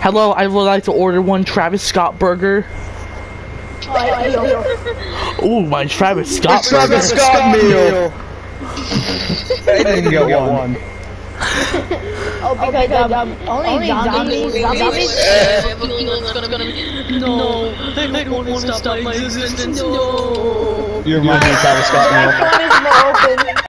Hello, I would like to order one Travis Scott burger. Ooh, my Travis Scott burger. Travis Scott meal. I didn't get one. Oh, because only zombies. No, I don't want to stop my existence. No. You remind me of Travis Scott meal. My phone is more open.